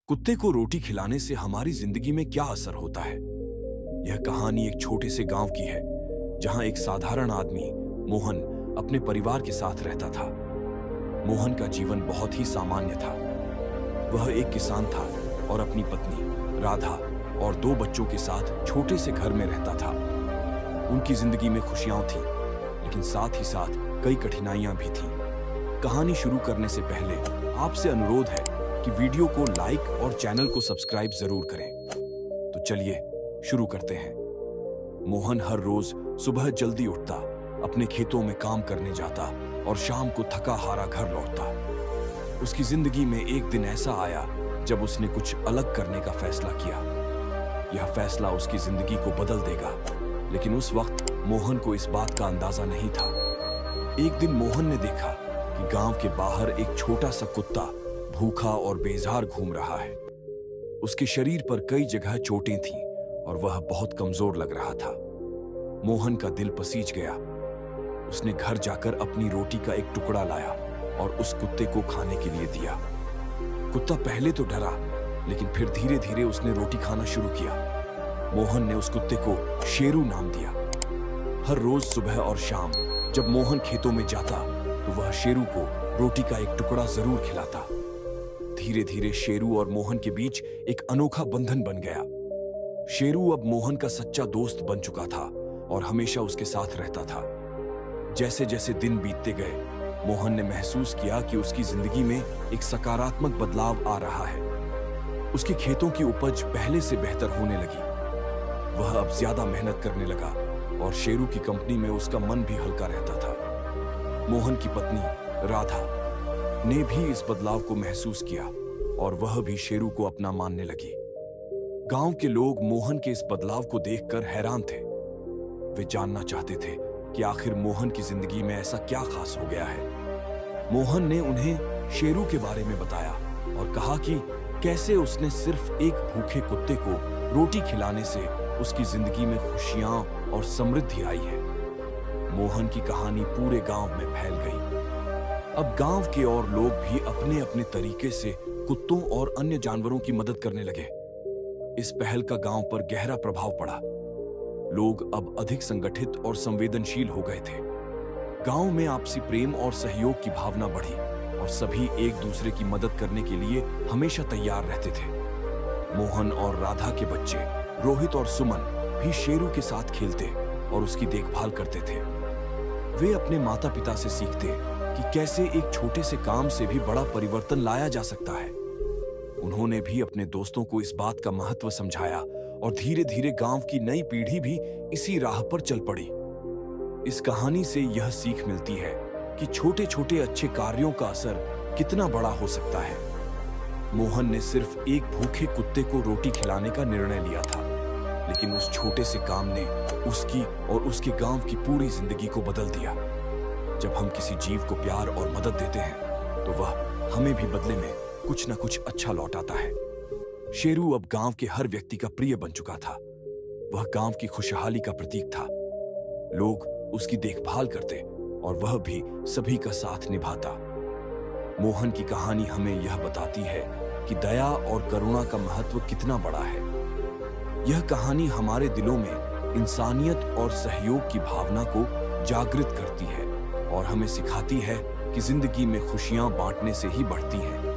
कुत्ते को रोटी खिलाने से हमारी जिंदगी में क्या असर होता है। यह कहानी एक छोटे से गांव की है जहां एक साधारण आदमी मोहन अपने परिवार के साथ रहता था। मोहन का जीवन बहुत ही सामान्य था। वह एक किसान था और अपनी पत्नी राधा और 2 बच्चों के साथ छोटे से घर में रहता था। उनकी जिंदगी में खुशियां थीं, लेकिन साथ ही साथ कई कठिनाइयां भी थीं। कहानी शुरू करने से पहले आपसे अनुरोध है कि वीडियो को लाइक और चैनल को सब्सक्राइब जरूर करें। तो चलिए शुरू करते हैं। मोहन हर रोज सुबह जल्दी उठता, अपने खेतों में काम करने जाता और शाम को थका हारा घर लौटता। उसकी जिंदगी में एक दिन ऐसा आया जब उसने कुछ अलग करने का फैसला किया। यह फैसला उसकी जिंदगी को बदल देगा, लेकिन उस वक्त मोहन को इस बात का अंदाजा नहीं था। एक दिन मोहन ने देखा कि गांव के बाहर एक छोटा सा कुत्ता भूखा और बेजार घूम रहा है। उसके शरीर पर कई जगह चोटें थीं और वह बहुत कमजोर लग रहा था। मोहन का दिल पसीज गया। उसने घर जाकर अपनी रोटी का एक टुकड़ा लाया और उस कुत्ते को खाने के लिए दिया। कुत्ता पहले तो डरा, लेकिन फिर धीरे धीरे उसने रोटी खाना शुरू किया। मोहन ने उस कुत्ते को शेरू नाम दिया। हर रोज सुबह और शाम जब मोहन खेतों में जाता तो वह शेरू को रोटी का एक टुकड़ा जरूर खिलाता। धीरे धीरे शेरू और मोहन के बीच एक अनोखा बंधन बन गया। शेरू अब मोहन का सच्चा दोस्त बन चुका था और हमेशा उसके साथ रहता था। जैसे जैसे दिन बीतते गए, मोहन ने महसूस किया कि उसकी जिंदगी में एक सकारात्मक बदलाव आ रहा है। उसके खेतों की उपज पहले से बेहतर होने लगी। वह अब ज्यादा मेहनत करने लगा और शेरू की कंपनी में उसका मन भी हल्का रहता था। मोहन की पत्नी राधा ने भी इस बदलाव को महसूस किया और वह भी शेरू को अपना मानने लगी। गांव के लोग मोहन के इस बदलाव को देखकर हैरान थे। वे जानना चाहते थे कि आखिर मोहन की जिंदगी में ऐसा क्या खास हो गया है। मोहन ने उन्हें शेरू के बारे में बताया और कहा कि कैसे उसने सिर्फ एक भूखे कुत्ते को रोटी खिलाने से उसकी जिंदगी में खुशियां और समृद्धि आई है। मोहन की कहानी पूरे गांव में फैल गई। अब गांव के और लोग भी अपने अपने तरीके से कुत्तों और अन्य जानवरों की मदद करने लगे। इस पहल का गांव पर गहरा प्रभाव पड़ा। लोग अब अधिक संगठित और संवेदनशील हो गए थे। गांव में आपसी प्रेम और सहयोग की भावना बढ़ी और सभी एक दूसरे की मदद करने के लिए हमेशा तैयार रहते थे। मोहन और राधा के बच्चे रोहित और सुमन भी शेरू के साथ खेलते और उसकी देखभाल करते थे। वे अपने माता पिता से सीखते कि कैसे एक छोटे से काम से भी बड़ा परिवर्तन लाया जा सकता है। उन्होंने भी अपने दोस्तों को इस बात का महत्व समझाया और धीरे धीरे गांव की नई पीढ़ी भी इसी राह पर चल पड़ी। इस कहानी से यह सीख मिलती है कि छोटे छोटे अच्छे कार्यों का असर कितना बड़ा हो सकता है। मोहन ने सिर्फ एक भूखे कुत्ते को रोटी खिलाने का निर्णय लिया था, लेकिन उस छोटे से काम ने उसकी और उसके गांव की पूरी जिंदगी को बदल दिया। जब हम किसी जीव को प्यार और मदद देते हैं तो वह हमें भी बदले में कुछ न कुछ अच्छा लौटाता है। शेरू अब गांव के हर व्यक्ति का प्रिय बन चुका था। वह गांव की खुशहाली का प्रतीक था। लोग उसकी देखभाल करते और वह भी सभी का साथ निभाता। मोहन की कहानी हमें यह बताती है कि दया और करुणा का महत्व कितना बड़ा है। यह कहानी हमारे दिलों में इंसानियत और सहयोग की भावना को जागृत करती है और हमें सिखाती है कि जिंदगी में खुशियां बांटने से ही बढ़ती हैं।